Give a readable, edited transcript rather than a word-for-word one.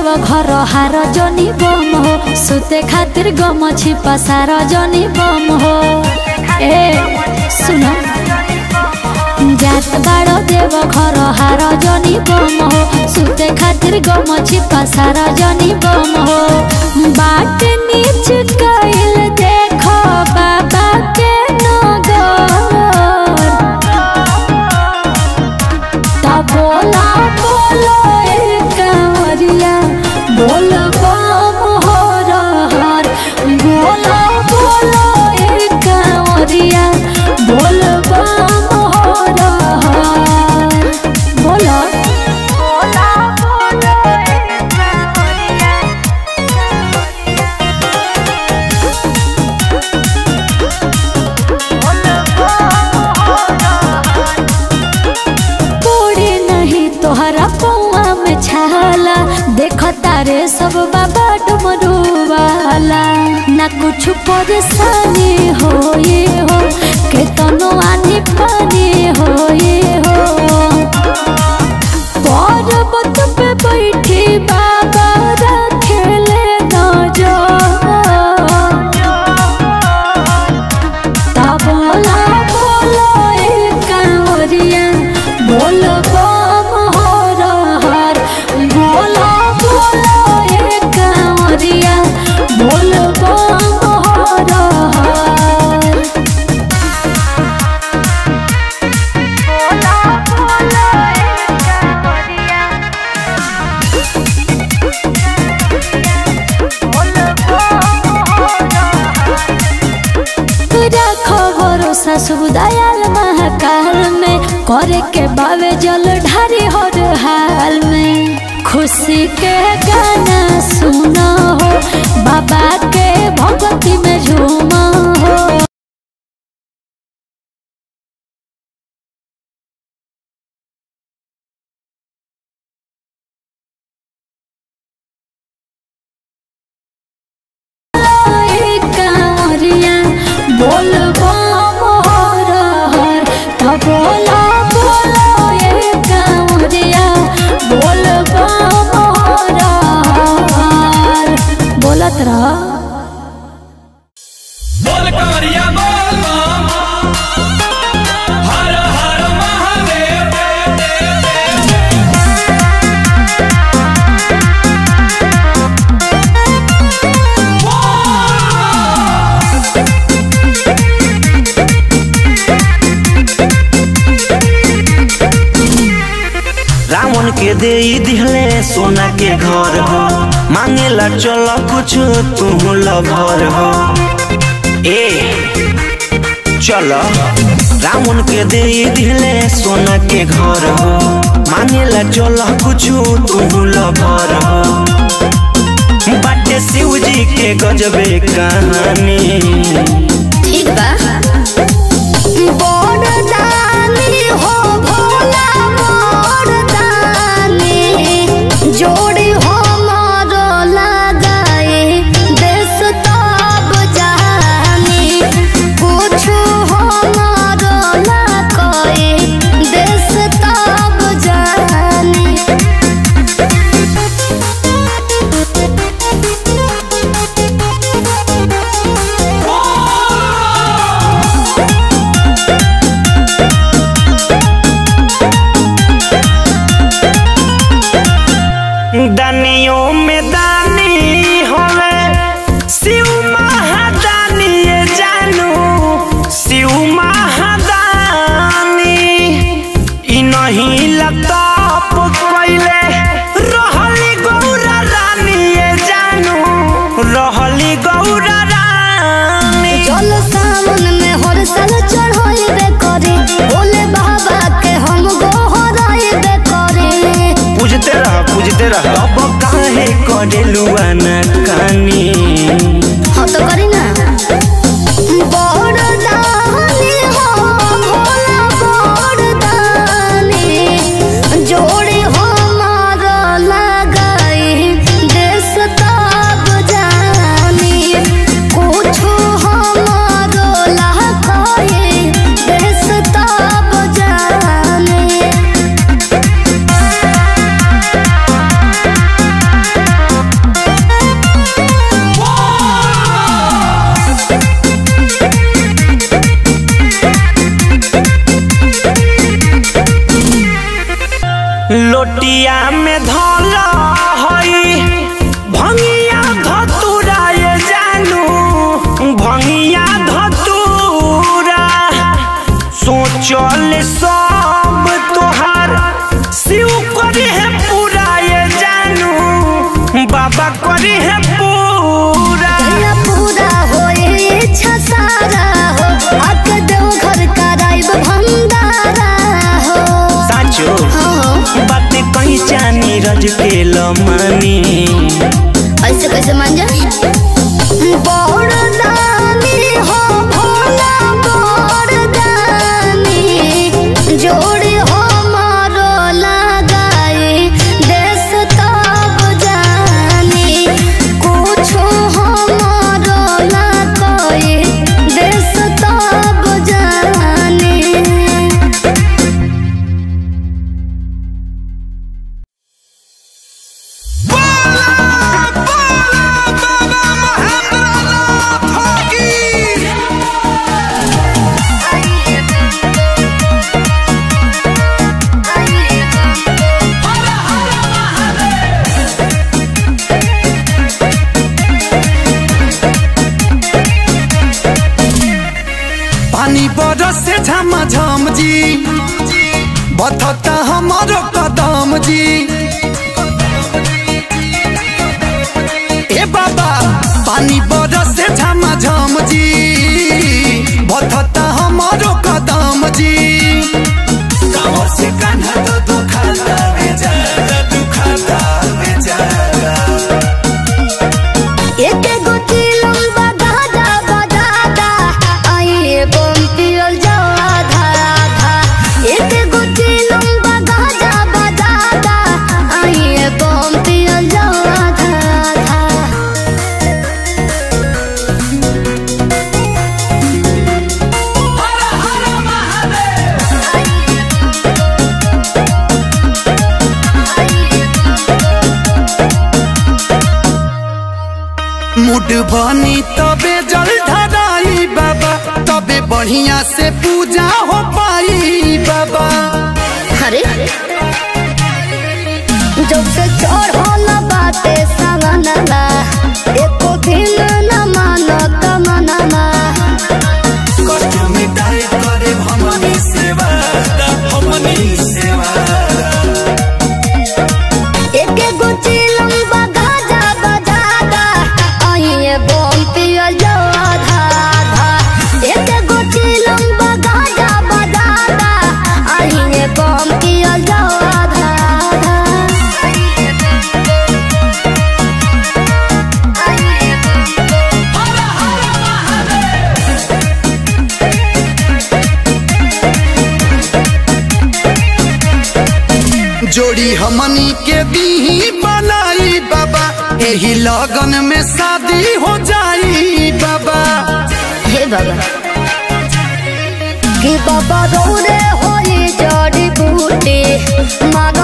घर हार जनी बम हो सुते खातिर गम छिपा सार जनी बम हो। ए सुनो जात बाड़ो देव घर हार जनी बम हो सुते खातिर गम छिपा सार जनी बम हो। बाट नीच कइल देखो बाबा के नगर तब बोला बोलो कांवरिया बोल बम हो रहर बोलो बोलो कांवरिया बोल बम हो रहर बोलो तोहरा पौआ में छाला देखो तारे सब बाबा डुमरू वाला ना कुछ परेशानी हो ये हो के तनो आनी पानी हो ये हो। पर्वत पे बैठी बाबा रखेले नजर तब बोला बोलो कांवरिया बोल बोल बम हो रहर। रखो भरोसा शुभ दयाल महाकाल में करे के बावे जल ढारी हर हाल में खुशी के गाना सुना हो बाबा के भक्ति में झूमा हो। कांवरिया बोल बम हो रहर तब बोला बोलो कांवरिया बोल बम हो रहर बोलत रह। बोल कांवरिया बोल बम हर हर महादेव। रावण के दे दिहले सोना के घर हो मांगेला चलो कुछ तू लभर हो। ए चलो रावण के दे दिहले सोना के घर हो मांगेला चलो कुछ तू लभर हो। बाटे शिव जी के गजबे कहानी ठीक बा बड़दानी हो भोला बड़दानी जोड़ी हो मारो लगाए देश तब जानी कुछ हो मारो लगाए देश तब जानी। दानियों में दानी होवे शिव महादानी ये जानू शिव महादानी इ नहीं लताप कइले रहली गौरा रानी ये जानू रहली गौरा रानी। चल सावन में हर साल चढ़ाइबे करी बोले बाबा के हम गोहराइबे करी। पूजते रह अब काहे करेलु आनाकानी। हाँ तो करी ना बड़दानी हो भोला बड़दानी जोड़ी हो मारो लगाई देश तब जानी कुछ हो मारो लगाई देश तब जानी। गोदिया में धला हई भंगिया धतुरा ये जानू भंगिया धतुरा सोचल सब तोहार शिव करी है पूरा ये जानू बाबा करी है पूरा पूरा होए इच्छा सारा हो आके देव घर का राइब भंडारा हो साचो बातें कहीं जानी रज के लमानी ऐसे कैसे मान जा बड़ दानी हो भोला बड़ दानी जोड़ी हो मारो लगाई देश तब जानी कुछ हो मारो ना कोई देश तब जानी। पानी बरस से झमाझम जी बथता हमारो कदम जी ए बाबा पानी बरस से झमाझम जी बथता हमारो कदम जी गाँव से कान्हा तो दुखाता बेचारा दुखाता बेचारा एक गोटी लंबा दादा बदादा आइए बम पियल जाओ आधा आधा एक गोटी लंबा दादा बदादा आइए बम पियल जाओ आधा आधा। मुड बनी तबे जल ढराई बाबा तबे बढ़िया से पूजा हो पाई बाबा। अरे जब से चढ़ल बाटे सवनवा एको दिन न मानो तमनमा कष्ट मिटाए करे हमनी सेवा हमनी सेवा एक गोटी लंबा गाजा बजादा आइए बम पियल जाओ आधा आधा एक गोटी लंबा गाजा बजादा आइए बम पियल जाओ आधा आधा। जोड़ी हमनी के दी बनाई बाबा एही लगन में शादी हो जाई बाबा। हे बाबा कि बाबा रोने होई जड़ी बूटी मांग